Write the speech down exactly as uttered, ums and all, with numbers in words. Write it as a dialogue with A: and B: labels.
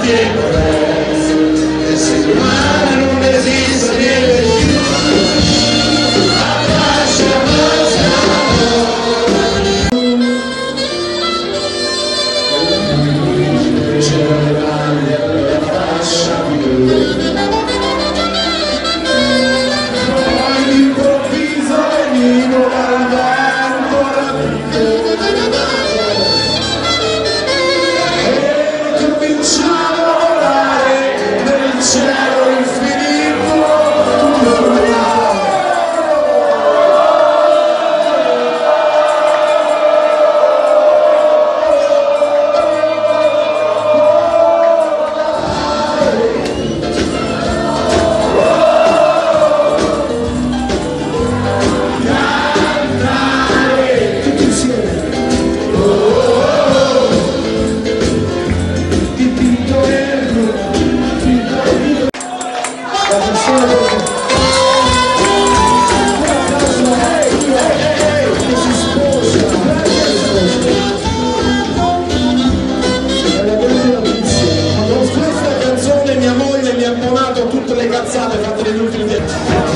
A: tempo resta, l'essere umano non esiste niente più. Abbraccia, abbraccia, c'è la grande abbraccia più. Poi d'improvviso venivo ancora più. Tutte le cazzate fatte negli ultimi tempi.